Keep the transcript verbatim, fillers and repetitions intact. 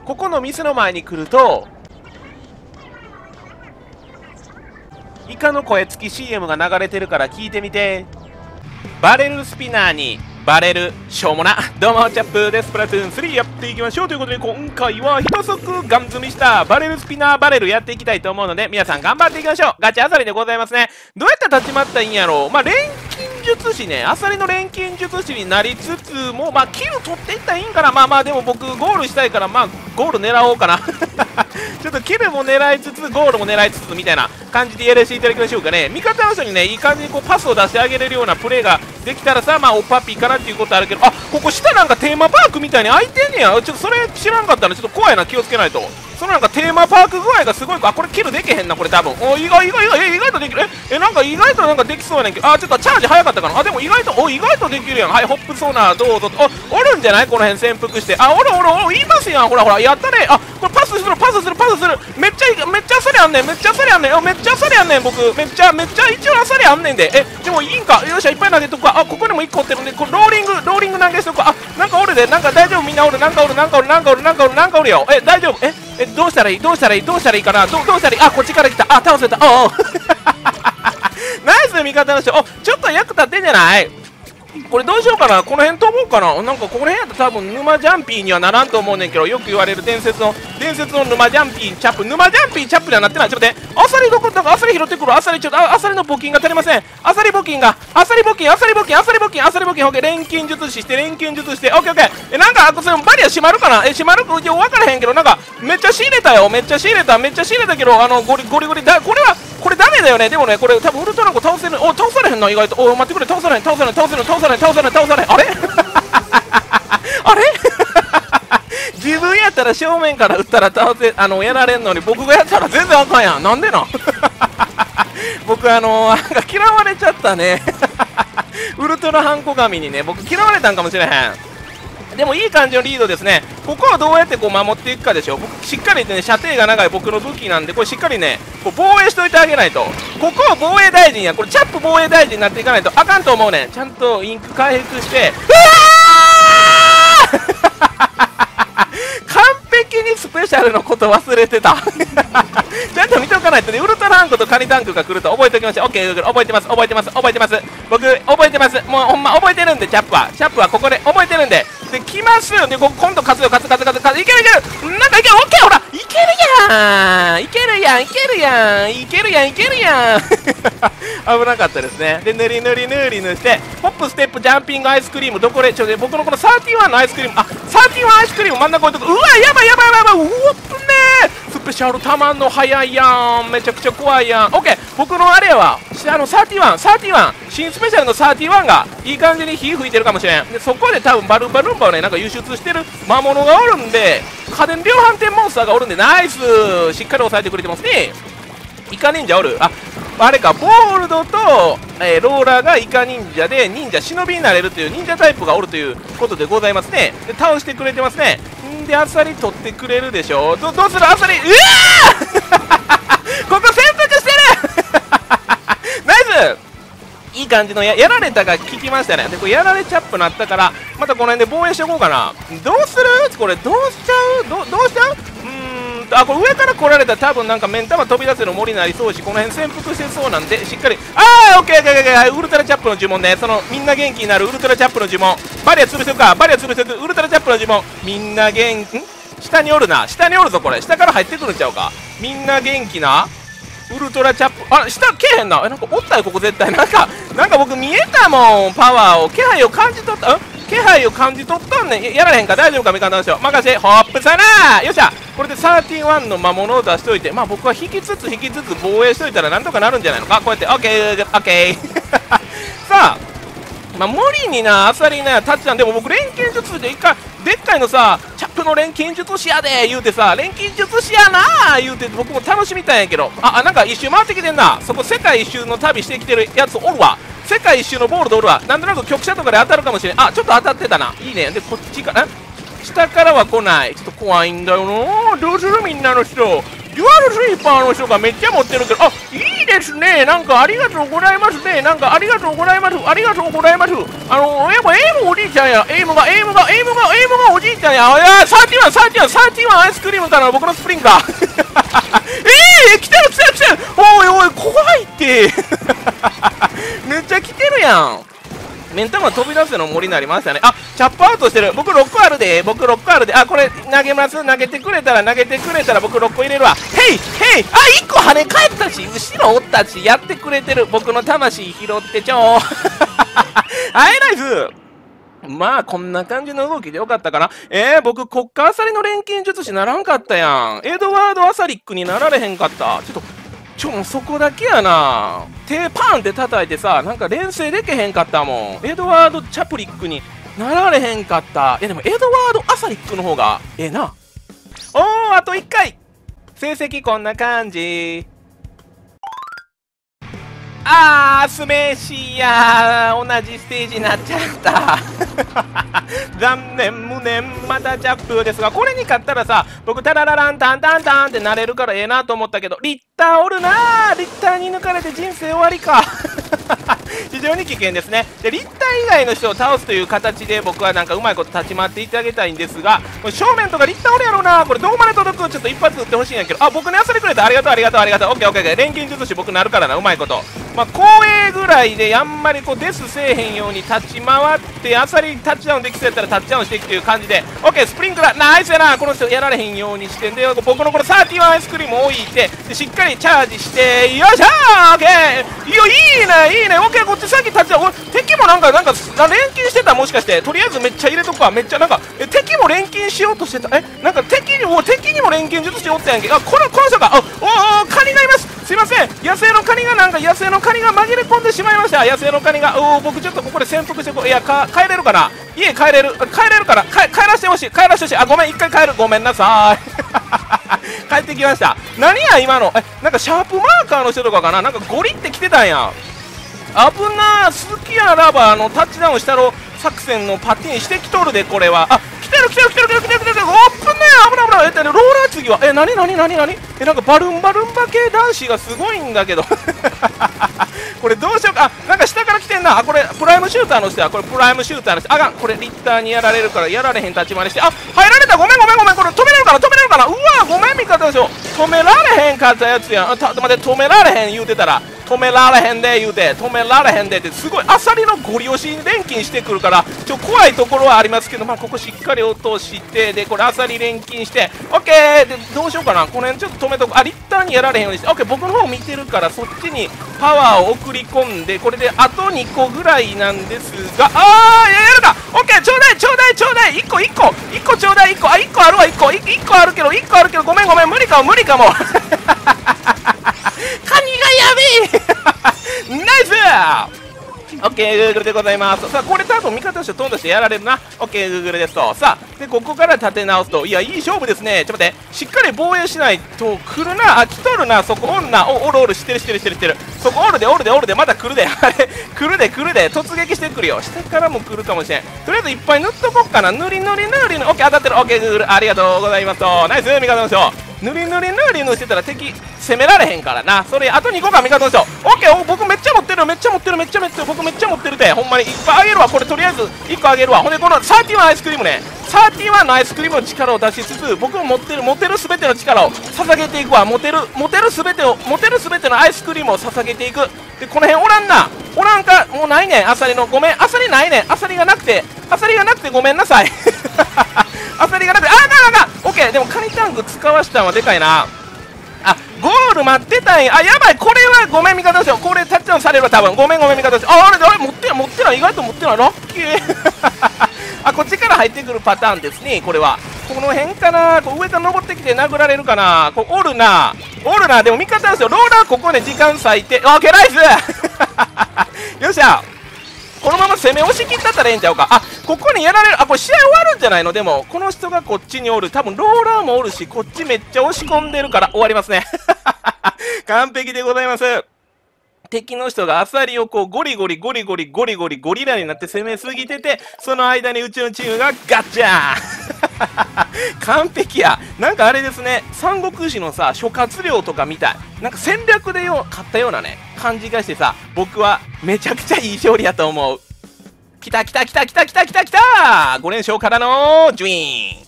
ここの店の前に来ると、イカの声付き シーエム が流れてるから聞いてみて。バレルスピナーにバレルしょうもな。どうもチャップです。スプラトゥーンスリーやっていきましょうということで、今回は一足ガン積みしたバレルスピナーバレルやっていきたいと思うので、皆さん頑張っていきましょう。ガチあさりでございますね。どうやったら立ち回ったらいいんやろう。まあ錬金術師ね、あさりの錬金術師になりつつも、まあキル取っていったらいいんかな。まあまあでも僕ゴールしたいから、まあゴール狙おうかな。ちょっとキルも狙いつつゴールも狙いつつみたいな感じでやらせていただきましょうかね。味方の人にね、いい感じにこうパスを出してあげれるようなプレーができたらさ、まあおっぱっぴーかなっていうことあるけど、あ、ここ下なんかテーマパークみたいに開いてんねや。ちょっとそれ知らんかったらちょっと怖いな。気をつけないと。そのなんかテーマパーク具合がすごい。あ、これキルできへんなこれ多分。お、意外意外意外意外とできる。ええ、なんか意外となんかできそうやねんけど、あ、ちょっとチャージ早かったかな。あ、でも意外と、お、意外とできるやん。はい、ホップソーナーどうぞ。お、おるんじゃないこの辺潜伏して。あ、おるおるおる、言いますやん。ほらほら、やったね。あ、これパスするパスするパスする。めっちゃいい、めっちゃあっさりあんねん。めっちゃあっさりあんねん。めっちゃあっさりあんねん。僕めっちゃめっちゃ一応あっさりあんねんで。え、でもいいんか。よっしゃ、いっぱい投げとくわ。あ、ここにもいっこおってるんで、これローリングローリング投げしとくわ。あ、なんかおるで。なんか大丈夫、みんなおる。なんかおるなんかおるなんかおるなんかおるなんかおるよ。え、大丈夫。ええ、どうしたらいいどうしたらいいどうしたらいいかな。どどうしたらいい。あ、こっちから来た。あ、倒せた。おおナイス味方の人。お、ちょっと役立ってんじゃない。これどうしようかな。この辺飛ぼうかな。なんかこの辺やったら多分沼ジャンピーにはならんと思うねんけど、よく言われる伝説の伝説の沼ジャンピーチャップ。沼ジャンピーチャップにはなってない。ちょっと待って。アサリどこだか。アサリ拾ってくる。アサリちょっと、あ、アサリの募金が足りません。アサリ募金がアサリ募金アサリ募金アサリ募金アサリ募金。オッケー。錬金術師して錬金術して。オッケーオッケー。え、なんかそれバリア閉まるかな。え、閉まるか分からへんけど、なんかめっちゃ仕入れたよ。めっちゃ仕入れためっちゃ仕入れたけど、あのゴリゴリゴリだ。これはこれダメだよね。でもね、これ多分ウルトラコ倒せる。お、倒されへんな意外と。お、待ってくれ。倒されへん倒されへん倒されへん倒されへん倒されへん倒されへん。あれあれ自分やったら正面から撃ったら倒せ、あのやられんのに、僕がやったら全然あかんやん。なんでなん僕あのなんか嫌われちゃったねウルトラハンコ神にね、僕嫌われたんかもしれへん。でもいい感じのリードですね。ここをどうやってこう守っていくかでしょ。僕しっかりね、射程が長い僕の武器なんで、これしっかりねこう防衛しといてあげないと。ここは防衛大臣や。これチャップ防衛大臣になっていかないとあかんと思うねん。ちゃんとインク回復して、うわ完璧にスペシャルのこと忘れてたちゃんと見ておかないとね。ウルトラハンコとカニタンクが来ると覚えておきましょう。 OK、 覚えてます覚えてます覚えてます。僕覚えてます。もうほんま覚えてるんで、チャップはチャップはここで覚えてるんで。で来ますで、こ今度勝つよ勝つ勝つ勝つ勝つ。いけるいける。なんかいける。 OK、 ほらいけるやんいけるやんいけるやんいけるやんいけるやん危なかったですね。で塗り塗り塗り塗してホップステップジャンピングアイスクリーム。どこでちょっと僕のこのサーティワンのアイスクリーム、あサーティワンアイスクリーム真ん中置いとく。うわやばいやばいやばいやばい。うわっぶねー。スペシャルたまんの早いやん。めちゃくちゃ怖いやん。 OK、 僕のあれはあのサーティワンサーティワン新スペシャルのサーティワンがいい感じに火吹いてるかもしれん。でそこで多分バルンバルンバをねなんか輸出してる魔物がおるんで、家電量販店モンスターがおるんで、ナイスしっかり押さえてくれてますね。イカ忍者おる。ああれか、ボールドと、えー、ローラーがイカ忍者で忍者忍びになれるという忍者タイプがおるということでございますね。で倒してくれてますね。んでアサリ取ってくれるでしょ。 ど, どうするアサリ。うわーここ潜伏してるナイス。いい感じの や, やられたが効きましたね。でこれやられチャップなったから、またこの辺で防衛しておこうかな。どうするこれ。どうしちゃう ど, どうしちゃううーんと、あこれ上から来られたら多分なんか目ん玉飛び出せる森になりそうし、この辺潜伏してそうなんでしっかり。ああオッケーオッケーオッケー。ウルトラチャップの呪文ね。そのみんな元気になるウルトラチャップの呪文。バリア潰せるか。バリア潰せる。ウルトラチャップの呪文。みんな元気ん下におるな。下におるぞこれ。下から入ってくるんちゃうか。みんな元気なウルトラチャップ。あ下けえへんな。えなんかおったよここ絶対。なんかなんか僕見えたもん。パワーを気配を感じ取った。ん気配を感じ取ったんねん。 や, やられへんか。大丈夫か味方の人。任せホップさな。よっしゃこれでサーティワンの魔物を出しといて、まあ僕は引きつつ引きつつ防衛しといたらなんとかなるんじゃないのか。こうやってオッケーオッケーさあまあ無理になアサリなタッチなんでも僕錬金術で一回でっかいのさチャップの錬金術師やで言うてさ錬金術師やな言うて僕も楽しみたいんやけど、ああなんか一周回ってきてんな。そこ世界一周の旅してきてるやつおるわ。世界一周のボールドおるわ。なんとなく局舎とかで当たるかもしれん。あちょっと当たってたな。いいね。でこっちかな。下からは来ない。ちょっと怖いんだよな。どうするみんなの人。 デュアルスイーパーの人がめっちゃ持ってるけど、あ、いいですね。なんかありがとうございますね。なんかありがとうございます。ありがとうございます。あの、エイム、エイムおじいちゃんや。エイムが、エイムが、エイムが、エイムがおじいちゃんや。いや、サーティワン、サーティワン、サーティワンアイスクリームから僕のスプリンクラー。えー、来てる来てる来てる。おいおい、怖いって。めっちゃ来てるやん。目ん玉飛び出すの森になりましたね。あ、チャップアウトしてる。僕ろっこあるで。僕ろっこあるで。あ、これ投げます。投げてくれたら投げてくれたら僕ろっこ入れるわ。ヘイヘイ。あ、いっこ跳ね返ったし、後ろおったし、やってくれてる。僕の魂拾ってちょー。はい、ナイス。まあ、こんな感じの動きでよかったかな。えー、僕、国家アサリの錬金術師ならんかったやん。エドワード・アサリックになられへんかった。ちょっと、ちょ、もうそこだけやな。手パンって叩いてさ、なんか連成でけへんかったもん。エドワード・チャプリックになられへんかった。いやでもエドワード・アサリックの方がええな。おー、あといっかい。成績こんな感じ。あー、スメーシーやー。同じステージになっちゃった。残念無念、またジャップですが、これに勝ったらさ、僕タララランタンタンタンってなれるからええなと思ったけど、リッターおるなー。リッターに抜かれて人生終わりか。非常に危険ですね。で、リッター以外の人を倒すという形で僕はなんかうまいこと立ち回っていってあげたいんですが、これ正面とかリッターおるやろうな。これどこまで届く？ちょっと一発撃ってほしいんやけど、あ、僕に遊びくれた。ありがとうありがとうありがとう。オッケーオッケーオッケー。錬金術師僕なるからな、うまいこと。まあ、光栄ぐらいであんまりこうデスせえへんように立ち回って、あさりタッチダウンできそうやったらタッチダウンしていくという感じで、オッケー、スプリンクラー、ナイスやな。この人やられへんようにしてんで、僕のこのサーティワンアイスクリームを置いて、でしっかりチャージして、よっしゃー、オッケー、いいよ、いいね、いいね、オッケー、こっち先タッチダウン。敵もなんか、なんか、錬金してた、もしかして、とりあえずめっちゃ入れとくわ、めっちゃなんか、え敵も錬金しようとしてた、え、なんか敵にも、敵にも錬金術しておったやんけ、あ、この、この人か、あ、おお、カニがいます。すいません、野生のカニがなんか野生のカニが紛れ込んでしまいました。野生のカニが、おお、僕ちょっとここで潜伏してこう。いや、か帰れるかな。家帰れる、帰れるから帰帰らせてほしい、帰らせてほしい。あ、ごめん、一回帰る、ごめんなさい。帰ってきました。何や今の、え、なんかシャープマーカーの人とかかな。なんかゴリって来てたんや。危なー。好きやラバーのタッチダウンしたろ作戦のパティンしてきとるで、これは。あ、来てる来てる来てる来てる来てる来てる。オープンねー。危ない危ない。え、ローラー次は、え、なになになになに、え、なんかバルンバルンバ系男子がすごいんだけど。これどうしようか。あ、なんか下から来てんな。あ、これプライムシューターの人や。これプライムシューターの人。あがん、これリッターにやられるからやられへん立ち回りして。あ、入られた。ごめんごめんごめん。これ止めれるかな止めれるかな。うわー、ごめん味方でしょ。止められへんかったやつやん。あ、た、待って、止められへん言うてたら。止められへんで言うて、止められへんでってすごいアサリのゴリ押し錬金してくるからちょ怖いところはありますけど、まあここしっかり落として、でこれアサリ錬金して OK で、どうしようかな。この辺ちょっと止めとく。あ、リッターにやられへんようにして OK。 僕の方見てるからそっちにパワーを送り込んで、これであとにこぐらいなんですが、あー、やるか。 OK、 ちょうだいちょうだいちょうだい、いっこいっこいっこちょうだい、いっこ、あ、いっこあるわ、いっこいっこあるけどいっこあるけど、ごめんごめん、無理かも無理かも。カニがやべえ。ナイス。オッケー、グーグルでございます。さあ、これ多分味方として飛んだしてやられるな。オッケー、グーグルですと。さあ、で、ここから立て直すと。いや、いい勝負ですね。ちょっと待って。しっかり防衛しないと来るな。あ、来とるな。そこおんな。お、おるおる。してるしてるしてるしてる。そこおるでおるでおるで。まだ来るで。あれ、来るで来るで。突撃してくるよ。下からも来るかもしれん。とりあえずいっぱい塗っとこっかな。塗り塗り塗り塗り。オッケー、当たってる。オッケー、グーグル。ありがとうございますと。ナイス、味方の人。塗り塗り塗り塗してたら敵攻められへんからな。それあとにこか味方の人。オッケー、僕めっちゃ持ってるめっちゃ持ってるめっちゃめっちゃ僕めっちゃ持ってるで。ほんまにいっぱいあげるわ。これとりあえずいっこあげるわ。ほんでこのサーティワンアイスクリームね、サーティワンのアイスクリームの力を出しつつ、僕も持ってる持てる全ての力を捧げていくわ。持てる持てる全てを持てる全てのアイスクリームを捧げていく。でこの辺おらんな、おらんか、もうないねん。アサリのごめん、アサリないねん。アサリがなくてアサリがなくてごめんなさい。アサリがなくて、あーかんあかんあかん。オッケー、でもカニタンク使わしたんはでかいな。あ、ゴール待ってたんや。あ、やばい、これはごめん味方ですよ。これタッチダウンされるわ多分。ごめんごめん味方です。あ、あれあれ持ってない持ってない、意外と持ってない。ラッキー。あ、こっちから入ってくるパターンですね。これはこの辺かな。こう上から登ってきて殴られるかな。こうおるなおるな。でも味方ですよ。ローラーここで時間割いて、オッケー、ナイス。よっしゃ、このまま攻め押し切ったったらええんちゃうか。あ、ここにやられる。あ、これ試合終わるんじゃないの。でもこの人がこっちにおる。多分ローラーもおるし、こっちめっちゃ押し込んでるから終わりますね。完璧でございます。 敵の人がアサリをこうゴリゴリゴリゴリゴリゴリゴリラになって攻めすぎてて、その間にうちのチームがガッチャーン完璧や。なんかあれですね、三国志のさ諸葛亮とかみたい、なんか戦略でよ勝ったようなね感じがしてさ、僕はめちゃくちゃいい勝利やと思う。きたきたきたきたきたきたきたご連勝からのジュイーン。